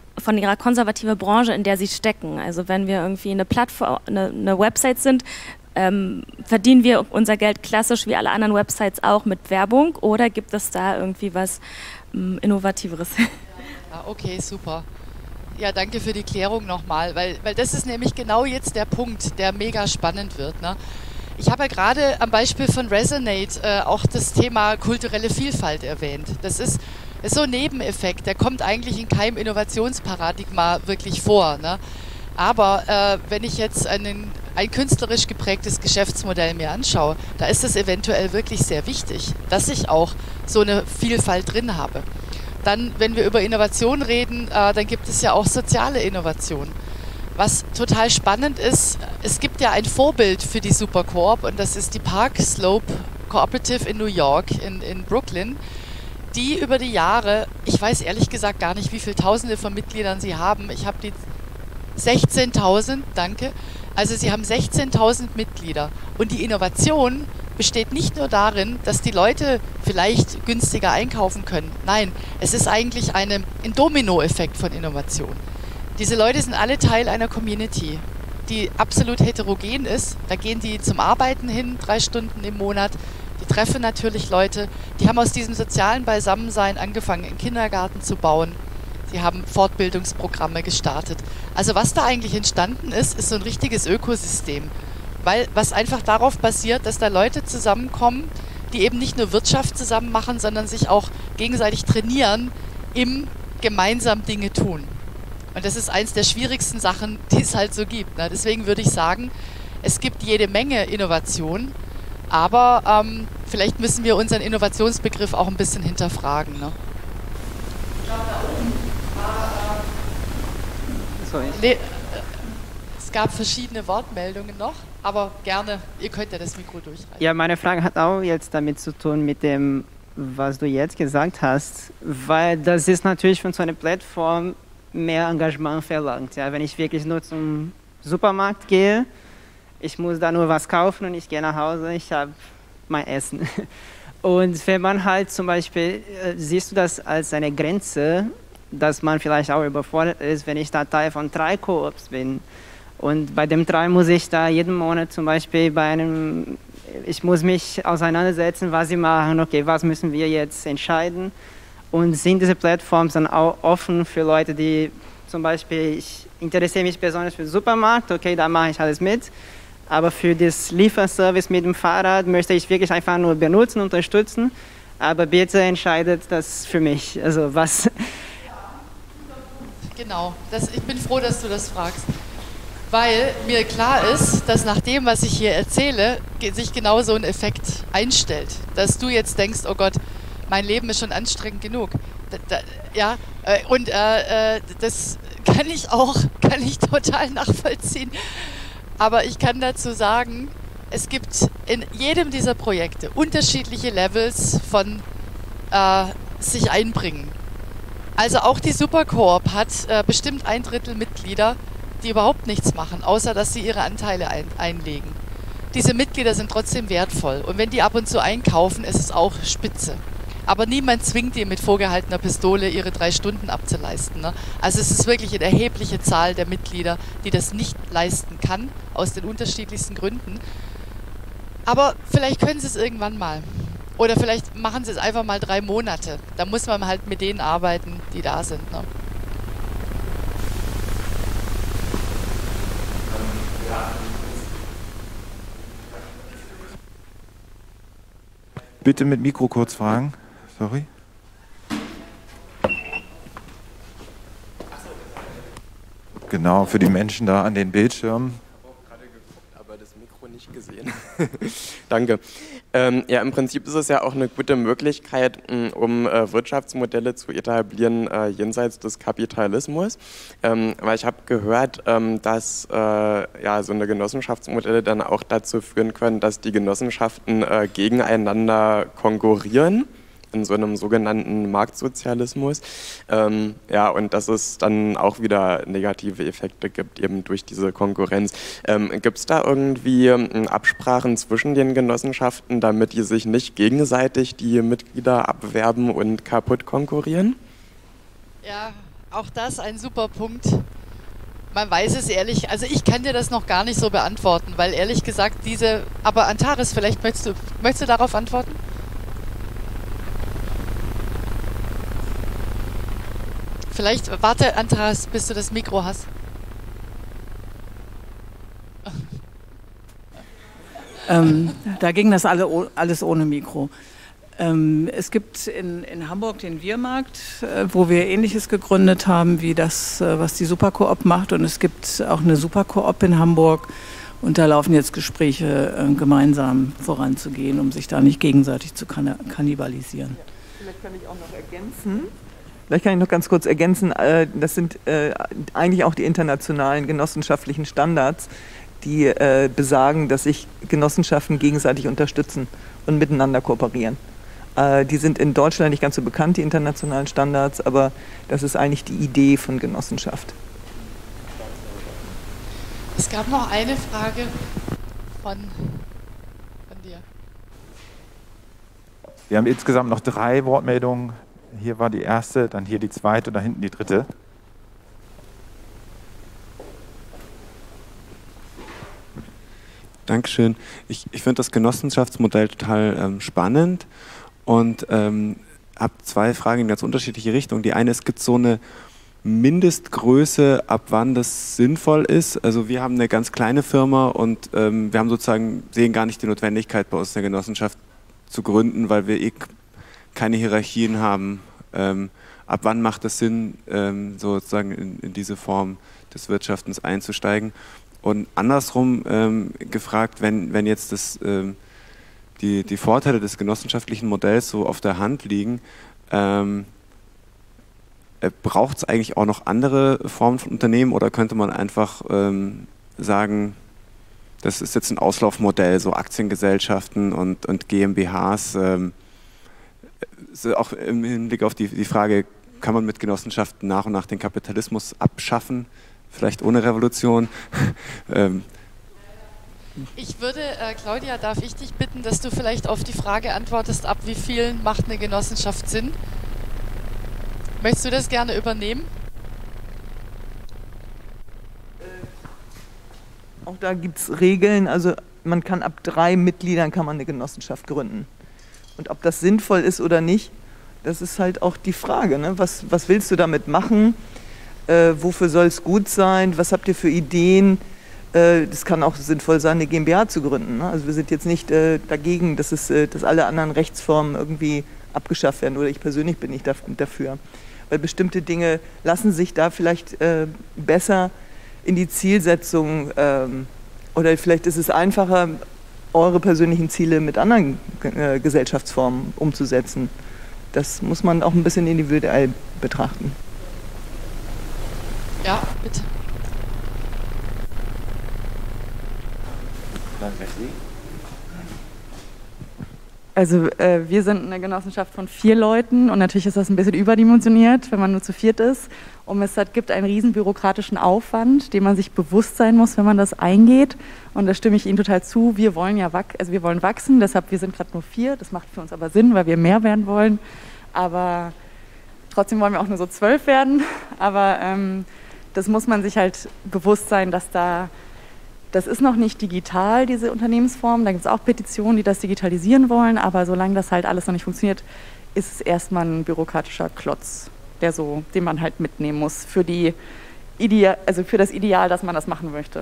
Branche, in der Sie stecken? Also wenn wir irgendwie eine Plattform, eine Website sind, verdienen wir unser Geld klassisch wie alle anderen Websites auch mit Werbung oder gibt es da irgendwie was Innovativeres? Ja, okay, super. Ja, danke für die Klärung nochmal, weil das ist nämlich genau jetzt der Punkt, der mega spannend wird. Ne? Ich habe ja gerade am Beispiel von Resonate auch das Thema kulturelle Vielfalt erwähnt. Das ist so ein Nebeneffekt, der kommt eigentlich in keinem Innovationsparadigma wirklich vor. Ne? Aber wenn ich jetzt ein künstlerisch geprägtes Geschäftsmodell mir anschaue, da ist es eventuell wirklich sehr wichtig, dass ich auch so eine Vielfalt drin habe. Dann, wenn wir über Innovation reden, dann gibt es ja auch soziale Innovation. Was total spannend ist, es gibt ja ein Vorbild für die Supercoop und das ist die Park Slope Cooperative in New York, in Brooklyn, die über die Jahre, ich weiß ehrlich gesagt gar nicht, wie viele Tausende von Mitgliedern sie haben. Ich habe die 16.000, danke. Also sie haben 16.000 Mitglieder und die Innovation besteht nicht nur darin, dass die Leute vielleicht günstiger einkaufen können. Nein, es ist eigentlich ein Dominoeffekt von Innovation. Diese Leute sind alle Teil einer Community, die absolut heterogen ist. Da gehen die zum Arbeiten hin, 3 Stunden im Monat. Die treffen natürlich Leute. Die haben aus diesem sozialen Beisammensein angefangen, einen Kindergarten zu bauen. Sie haben Fortbildungsprogramme gestartet. Also was da eigentlich entstanden ist, ist so ein richtiges Ökosystem. Weil was einfach darauf basiert, dass da Leute zusammenkommen, die eben nicht nur Wirtschaft zusammen machen, sondern sich auch gegenseitig trainieren im gemeinsam Dinge tun. Und das ist eins der schwierigsten Sachen, die es halt so gibt. Ne? Deswegen würde ich sagen, es gibt jede Menge Innovation, aber vielleicht müssen wir unseren Innovationsbegriff auch ein bisschen hinterfragen. Ne? Es gab verschiedene Wortmeldungen noch, aber gerne, ihr könnt ja das Mikro durchreichen. Ja, meine Frage hat auch jetzt damit zu tun, mit dem, was du jetzt gesagt hast, weil das ist natürlich von so einer Plattform mehr Engagement verlangt. Ja, wenn ich wirklich nur zum Supermarkt gehe, ich muss da nur was kaufen und ich gehe nach Hause, ich habe mein Essen. Und wenn man halt zum Beispiel, siehst du das als eine Grenze, dass man vielleicht auch überfordert ist, wenn ich da Teil von 3 Koops bin. Und bei dem 3 muss ich da jeden Monat zum Beispiel ich muss mich auseinandersetzen, was sie machen, okay, was müssen wir jetzt entscheiden. Und sind diese Plattformen dann auch offen für Leute, die zum Beispiel, ich interessiere mich besonders für den Supermarkt, okay, da mache ich alles mit. Aber für das Lieferservice mit dem Fahrrad möchte ich wirklich einfach nur benutzen, unterstützen. Aber bitte entscheidet das für mich. Also was... Genau, ich bin froh, dass du das fragst. Weil mir klar ist, dass nach dem, was ich hier erzähle, sich genau so ein Effekt einstellt. Dass du jetzt denkst, oh Gott, mein Leben ist schon anstrengend genug. Das kann ich total nachvollziehen. Aber ich kann dazu sagen, es gibt in jedem dieser Projekte unterschiedliche Levels von sich einbringen. Also auch die Supercoop hat bestimmt 1/3 Mitglieder, die überhaupt nichts machen, außer dass sie ihre Anteile einlegen. Diese Mitglieder sind trotzdem wertvoll und wenn die ab und zu einkaufen, ist es auch spitze. Aber niemand zwingt die mit vorgehaltener Pistole ihre 3 Stunden abzuleisten. Ne? Also es ist wirklich eine erhebliche Zahl der Mitglieder, die das nicht leisten kann, aus den unterschiedlichsten Gründen. Aber vielleicht können sie es irgendwann mal. Oder vielleicht machen sie es einfach mal 3 Monate. Da muss man halt mit denen arbeiten, die da sind. Ne? Bitte mit Mikro kurz fragen. Sorry. Genau, für die Menschen da an den Bildschirmen. Ich habe auch gerade geguckt, aber das Mikro nicht gesehen. Danke. Ja, im Prinzip ist es ja auch eine gute Möglichkeit, um Wirtschaftsmodelle zu etablieren jenseits des Kapitalismus. Weil ich habe gehört, dass so eine Genossenschaftsmodelle dann auch dazu führen können, dass die Genossenschaften gegeneinander konkurrieren in so einem sogenannten Marktsozialismus. Und dass es dann auch wieder negative Effekte gibt, eben durch diese Konkurrenz. Gibt es da irgendwie Absprachen zwischen den Genossenschaften, damit die sich nicht gegenseitig die Mitglieder abwerben und kaputt konkurrieren? Ja, auch das ein super Punkt. Man weiß es ehrlich, also ich kann dir das noch gar nicht so beantworten, weil ehrlich gesagt aber Antares, vielleicht möchtest du darauf antworten? Vielleicht, warte Antares, bis du das Mikro hast. Da ging das alles ohne Mikro. Es gibt in Hamburg den Wirmarkt, wo wir Ähnliches gegründet haben, wie das, was die Supercoop macht. Und es gibt auch eine Supercoop in Hamburg. Und da laufen jetzt Gespräche, gemeinsam voranzugehen, um sich da nicht gegenseitig zu kannibalisieren. Vielleicht kann ich auch noch ergänzen. Vielleicht kann ich noch ganz kurz ergänzen, das sind eigentlich auch die internationalen genossenschaftlichen Standards, die besagen, dass sich Genossenschaften gegenseitig unterstützen und miteinander kooperieren. Die sind in Deutschland nicht ganz so bekannt, die internationalen Standards, aber das ist eigentlich die Idee von Genossenschaft. Es gab noch eine Frage von dir. Wir haben insgesamt noch 3 Wortmeldungen. Hier war die erste, dann hier die zweite und da hinten die dritte. Dankeschön. Ich finde das Genossenschaftsmodell total spannend und habe 2 Fragen in ganz unterschiedliche Richtungen. Die eine ist, gibt es so eine Mindestgröße, ab wann das sinnvoll ist? Also wir haben eine ganz kleine Firma und wir haben sehen gar nicht die Notwendigkeit, bei uns eine Genossenschaft zu gründen, weil wir keine Hierarchien haben. Ab wann macht es Sinn, sozusagen in diese Form des Wirtschaftens einzusteigen? Und andersrum gefragt, wenn jetzt die Vorteile des genossenschaftlichen Modells so auf der Hand liegen, braucht es eigentlich auch noch andere Formen von Unternehmen oder könnte man einfach sagen, das ist jetzt ein Auslaufmodell, so Aktiengesellschaften und GmbHs, auch im Hinblick auf die Frage, kann man mit Genossenschaften nach und nach den Kapitalismus abschaffen? Vielleicht ohne Revolution. Ich würde, Claudia, darf ich dich bitten, dass du vielleicht auf die Frage antwortest, ab wie vielen macht eine Genossenschaft Sinn? Möchtest du das gerne übernehmen? Auch da gibt es Regeln, also man kann ab 3 Mitgliedern kann man eine Genossenschaft gründen. Und ob das sinnvoll ist oder nicht, das ist halt auch die Frage, ne? Was willst du damit machen? Wofür soll es gut sein? Was habt ihr für Ideen? Das kann auch sinnvoll sein, eine GmbH zu gründen. Ne? Also wir sind jetzt nicht dagegen, dass alle anderen Rechtsformen irgendwie abgeschafft werden. Oder ich persönlich bin nicht dafür. Weil bestimmte Dinge lassen sich da vielleicht besser in die Zielsetzung oder vielleicht ist es einfacher, eure persönlichen Ziele mit anderen Gesellschaftsformen umzusetzen. Das muss man auch ein bisschen individuell betrachten. Ja, bitte. Also wir sind eine Genossenschaft von 4 Leuten und natürlich ist das ein bisschen überdimensioniert, wenn man nur zu 4 ist. Und es gibt einen riesen bürokratischen Aufwand, dem man sich bewusst sein muss, wenn man das eingeht. Und da stimme ich Ihnen total zu. Wir wollen ja wir wollen wachsen, deshalb wir sind gerade nur 4. Das macht für uns aber Sinn, weil wir mehr werden wollen. Aber trotzdem wollen wir auch nur so 12 werden. Aber das muss man sich halt bewusst sein, dass das ist noch nicht digital, diese Unternehmensform. Da gibt es auch Petitionen, die das digitalisieren wollen. Aber solange das halt alles noch nicht funktioniert, ist es erstmal ein bürokratischer Klotz, den man halt mitnehmen muss für das Ideal, dass man das machen möchte.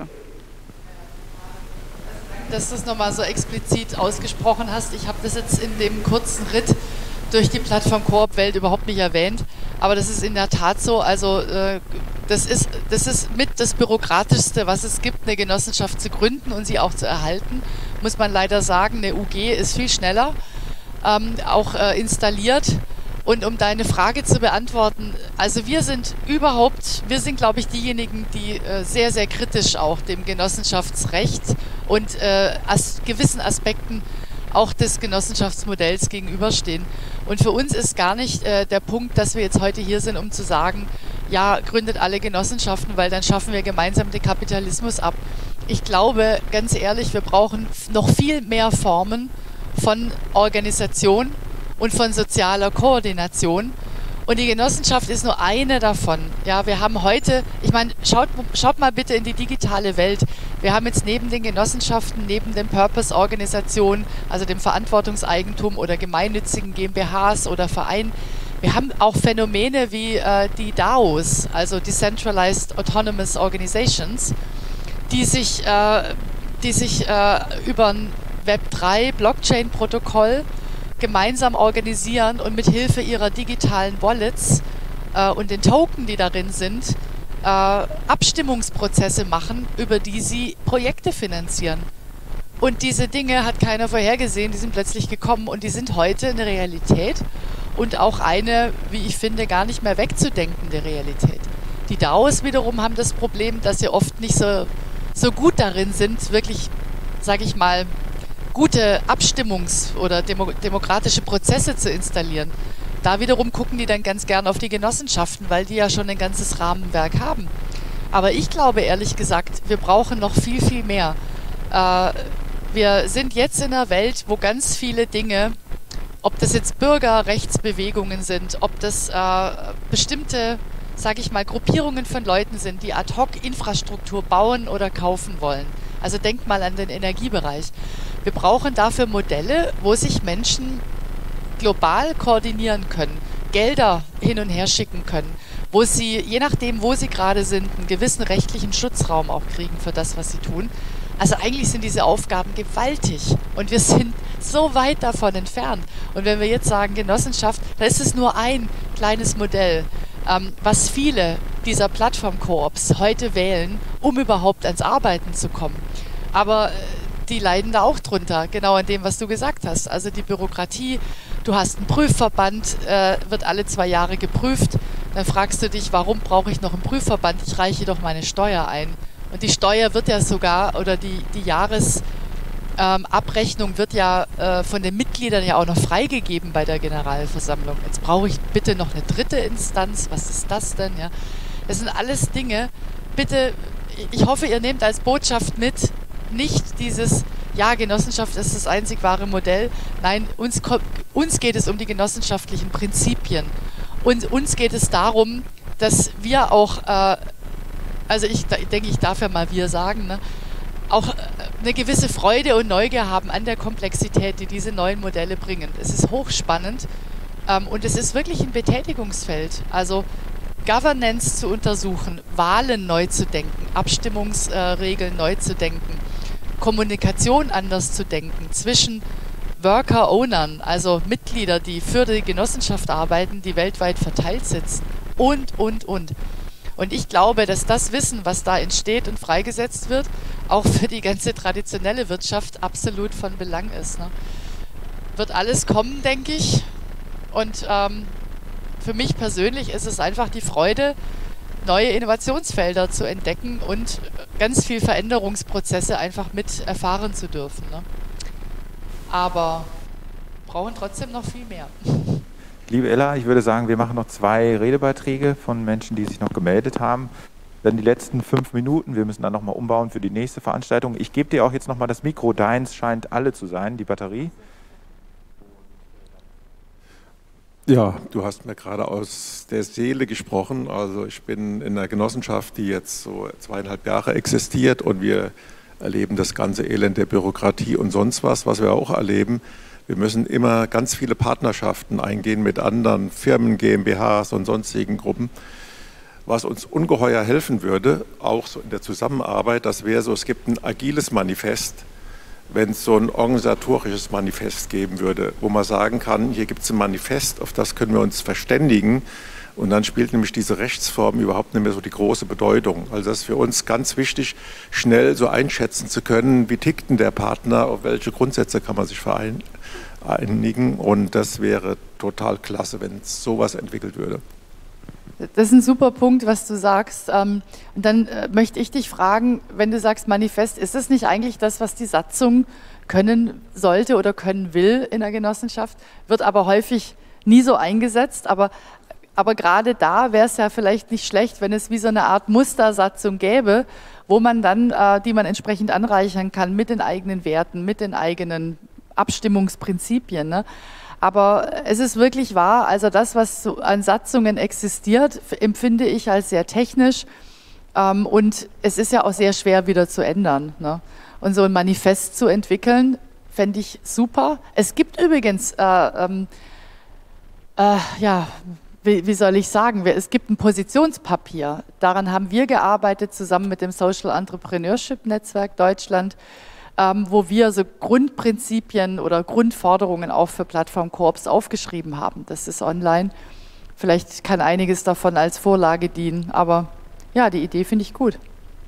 Dass du es nochmal so explizit ausgesprochen hast. Ich habe das jetzt in dem kurzen Ritt durch die Plattform Coop-Welt überhaupt nicht erwähnt. Aber das ist in der Tat so. Also das ist mit das Bürokratischste, was es gibt, eine Genossenschaft zu gründen und sie auch zu erhalten. Muss man leider sagen, eine UG ist viel schneller, auch installiert. Und um deine Frage zu beantworten, also wir sind, glaube ich, diejenigen, die sehr, sehr kritisch auch dem Genossenschaftsrecht und gewissen Aspekten auch des Genossenschaftsmodells gegenüberstehen. Und für uns ist gar nicht der Punkt, dass wir jetzt heute hier sind, um zu sagen, ja, gründet alle Genossenschaften, weil dann schaffen wir gemeinsam den Kapitalismus ab. Ich glaube, ganz ehrlich, wir brauchen noch viel mehr Formen von Organisation und von sozialer Koordination. Und die Genossenschaft ist nur eine davon. Ja, wir haben heute, ich meine, schaut mal bitte in die digitale Welt. Wir haben jetzt neben den Genossenschaften, neben den Purpose-Organisationen, also dem Verantwortungseigentum oder gemeinnützigen GmbHs oder Vereinen, wir haben auch Phänomene wie die DAOs, also Decentralized Autonomous Organizations, die sich über ein Web3 Blockchain-Protokoll gemeinsam organisieren und mit Hilfe ihrer digitalen Wallets und den Token, die darin sind, Abstimmungsprozesse machen, über die sie Projekte finanzieren. Und diese Dinge hat keiner vorhergesehen, die sind plötzlich gekommen und die sind heute eine Realität und auch eine, wie ich finde, gar nicht mehr wegzudenkende Realität. Die DAOs wiederum haben das Problem, dass sie oft nicht so gut darin sind, wirklich, sage ich mal, gute oder demokratische Prozesse zu installieren. Da wiederum gucken die dann ganz gern auf die Genossenschaften, weil die ja schon ein ganzes Rahmenwerk haben. Aber ich glaube ehrlich gesagt, wir brauchen noch viel, viel mehr. Wir sind jetzt in einer Welt, wo ganz viele Dinge, ob das jetzt Bürgerrechtsbewegungen sind, ob das bestimmte, sage ich mal, Gruppierungen von Leuten sind, die ad hoc Infrastruktur bauen oder kaufen wollen. Also denkt mal an den Energiebereich. Wir brauchen dafür Modelle, wo sich Menschen global koordinieren können, Gelder hin und her schicken können, wo sie, je nachdem, wo sie gerade sind, einen gewissen rechtlichen Schutzraum auch kriegen für das, was sie tun. Also eigentlich sind diese Aufgaben gewaltig und wir sind so weit davon entfernt. Und wenn wir jetzt sagen Genossenschaft, dann ist es nur ein kleines Modell, was viele dieser Plattform-Koops heute wählen, um überhaupt ans Arbeiten zu kommen. Aber die leiden da auch drunter, genau an dem, was du gesagt hast. Also die Bürokratie, du hast einen Prüfverband, wird alle 2 Jahre geprüft. Dann fragst du dich, warum brauche ich noch einen Prüfverband? Ich reiche doch meine Steuer ein. Und die Steuer wird ja sogar, oder die Jahresabrechnung wird ja von den Mitgliedern ja auch noch freigegeben bei der Generalversammlung. Jetzt brauche ich bitte noch eine dritte Instanz. Was ist das denn? Ja, das sind alles Dinge. Bitte, ich hoffe, ihr nehmt als Botschaft mit, nicht dieses, ja, Genossenschaft ist das einzig wahre Modell. Nein, uns geht es um die genossenschaftlichen Prinzipien. Und uns geht es darum, dass wir auch, also ich denke, ich darf ja mal wir sagen, ne, auch eine gewisse Freude und Neugier haben an der Komplexität, die diese neuen Modelle bringen. Es ist hochspannend und es ist wirklich ein Betätigungsfeld. Also Governance zu untersuchen, Wahlen neu zu denken, Abstimmungsregeln neu zu denken, Kommunikation anders zu denken zwischen Worker-Ownern, also Mitglieder, die für die Genossenschaft arbeiten, die weltweit verteilt sitzen und. Und ich glaube, dass das Wissen, was da entsteht und freigesetzt wird, auch für die ganze traditionelle Wirtschaft absolut von Belang ist. Ne? Wird alles kommen, denke ich. Und für mich persönlich ist es einfach die Freude, neue Innovationsfelder zu entdecken und ganz viel Veränderungsprozesse einfach mit erfahren zu dürfen. Ne? Aber brauchen trotzdem noch viel mehr. Liebe Ella, ich würde sagen, wir machen noch 2 Redebeiträge von Menschen, die sich noch gemeldet haben. Dann die letzten 5 Minuten. Wir müssen dann nochmal umbauen für die nächste Veranstaltung. Ich gebe dir auch jetzt nochmal das Mikro. Deins scheint alle zu sein, die Batterie. Ja, du hast mir gerade aus der Seele gesprochen. Also ich bin in einer Genossenschaft, die jetzt so 2,5 Jahre existiert und wir erleben das ganze Elend der Bürokratie und sonst was wir auch erleben. Wir müssen immer ganz viele Partnerschaften eingehen mit anderen Firmen, GmbHs und sonstigen Gruppen. Was uns ungeheuer helfen würde, auch so in der Zusammenarbeit, das wäre so, es gibt ein agiles Manifest, wenn es so ein organisatorisches Manifest geben würde, wo man sagen kann, hier gibt es ein Manifest, auf das können wir uns verständigen und dann spielt nämlich diese Rechtsform überhaupt nicht mehr so die große Bedeutung. Also das ist für uns ganz wichtig, schnell so einschätzen zu können, wie tickt denn der Partner, auf welche Grundsätze kann man sich einigen und das wäre total klasse, wenn es sowas entwickelt würde. Das ist ein super Punkt, was du sagst. Und dann möchte ich dich fragen, wenn du sagst Manifest, ist es nicht eigentlich das, was die Satzung können sollte oder können will in der Genossenschaft, wird aber häufig nie so eingesetzt. Aber gerade da wäre es ja vielleicht nicht schlecht, wenn es wie so eine Art Mustersatzung gäbe, wo man dann, die man entsprechend anreichern kann mit den eigenen Werten, mit den eigenen Abstimmungsprinzipien. Ne? Aber es ist wirklich wahr, also das, was so an Satzungen existiert, empfinde ich als sehr technisch. Und es ist ja auch sehr schwer wieder zu ändern. Ne? Und so ein Manifest zu entwickeln, fände ich super. Es gibt übrigens, wie soll ich sagen, es gibt ein Positionspapier. Daran haben wir gearbeitet, zusammen mit dem Social Entrepreneurship Netzwerk Deutschland, wo wir so Grundprinzipien oder Grundforderungen auch für Plattform-Koops aufgeschrieben haben. Das ist online. Vielleicht kann einiges davon als Vorlage dienen, aber ja, die Idee finde ich gut.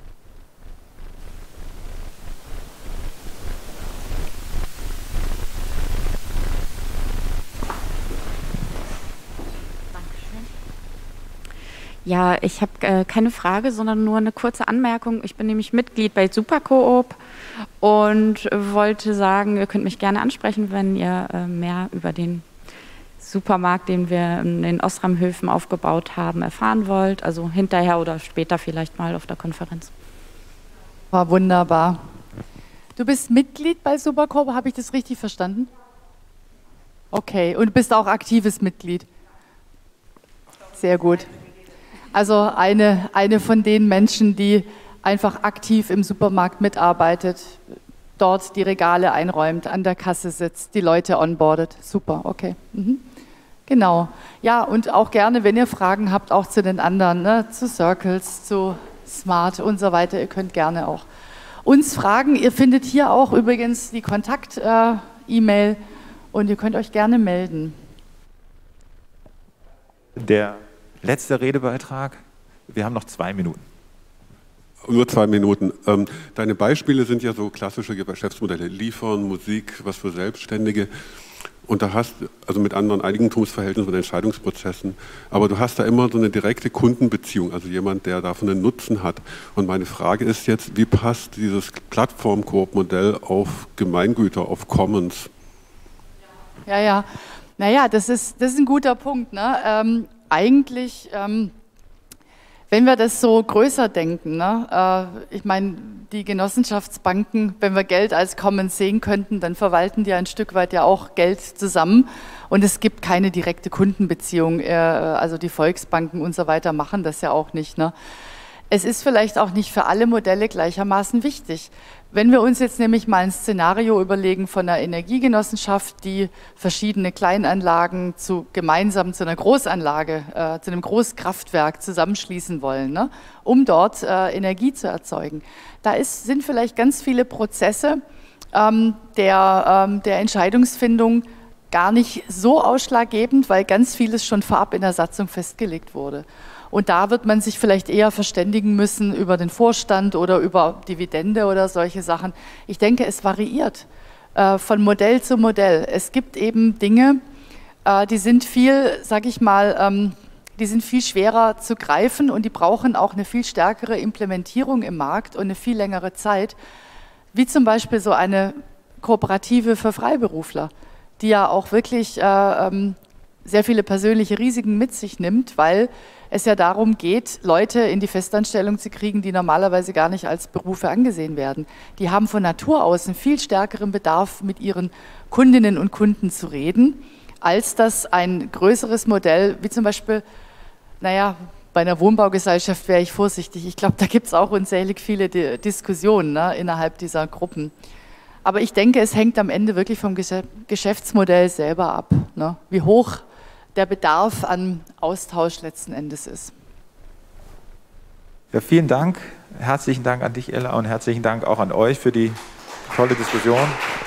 Ja, ich habe keine Frage, sondern nur eine kurze Anmerkung. Ich bin nämlich Mitglied bei Supercoop und wollte sagen, ihr könnt mich gerne ansprechen, wenn ihr mehr über den Supermarkt, den wir in den Osramhöfen aufgebaut haben, erfahren wollt. Also hinterher oder später vielleicht mal auf der Konferenz. War wunderbar. Du bist Mitglied bei Supercoop, habe ich das richtig verstanden? Okay, und bist auch aktives Mitglied. Sehr gut. Also eine von den Menschen, die einfach aktiv im Supermarkt mitarbeitet, dort die Regale einräumt, an der Kasse sitzt, die Leute onboardet. Super, okay. Mhm. Genau. Ja, und auch gerne, wenn ihr Fragen habt, auch zu den anderen, ne, zu Circles, zu Smart und so weiter, ihr könnt gerne auch uns fragen. Ihr findet hier auch übrigens die Kontakt-E-Mail und ihr könnt euch gerne melden. Der letzte Redebeitrag. Wir haben noch 2 Minuten. Nur 2 Minuten. Deine Beispiele sind ja so klassische Geschäftsmodelle. Liefern, Musik, was für Selbstständige. Und da hast du, also mit anderen Eigentumsverhältnissen und Entscheidungsprozessen, aber du hast da immer so eine direkte Kundenbeziehung, also jemand, der davon einen Nutzen hat. Und meine Frage ist jetzt, wie passt dieses Plattform-Koop-Modell auf Gemeingüter, auf Commons? Ja. Naja, das ist ein guter Punkt, ne? Eigentlich, wenn wir das so größer denken, ne? Ich meine, die Genossenschaftsbanken, wenn wir Geld als Commons sehen könnten, dann verwalten die ein Stück weit ja auch Geld zusammen und es gibt keine direkte Kundenbeziehung, also die Volksbanken und so weiter machen das ja auch nicht, ne? Es ist vielleicht auch nicht für alle Modelle gleichermaßen wichtig. Wenn wir uns jetzt nämlich mal ein Szenario überlegen von einer Energiegenossenschaft, die verschiedene Kleinanlagen gemeinsam zu einer Großanlage, zu einem Großkraftwerk zusammenschließen wollen, ne, um dort Energie zu erzeugen. Da sind vielleicht ganz viele Prozesse der Entscheidungsfindung gar nicht so ausschlaggebend, weil ganz vieles schon vorab in der Satzung festgelegt wurde. Und da wird man sich vielleicht eher verständigen müssen über den Vorstand oder über Dividende oder solche Sachen. Ich denke, es variiert von Modell zu Modell. Es gibt eben Dinge, die sind viel, sag ich mal, die sind viel schwerer zu greifen und die brauchen auch eine viel stärkere Implementierung im Markt und eine viel längere Zeit, wie zum Beispiel so eine Kooperative für Freiberufler, die ja auch wirklich sehr viele persönliche Risiken mit sich nimmt, weil es ja darum geht, Leute in die Festanstellung zu kriegen, die normalerweise gar nicht als Berufe angesehen werden. Die haben von Natur aus einen viel stärkeren Bedarf, mit ihren Kundinnen und Kunden zu reden, als das ein größeres Modell, wie zum Beispiel, naja, bei einer Wohnbaugesellschaft wäre ich vorsichtig. Ich glaube, da gibt es auch unzählig viele Diskussionen, ne, innerhalb dieser Gruppen. Aber ich denke, es hängt am Ende wirklich vom Geschäftsmodell selber ab, ne, wie hoch der Bedarf an Austausch letzten Endes ist. Ja, vielen Dank. Herzlichen Dank an dich, Ella, und herzlichen Dank auch an euch für die tolle Diskussion.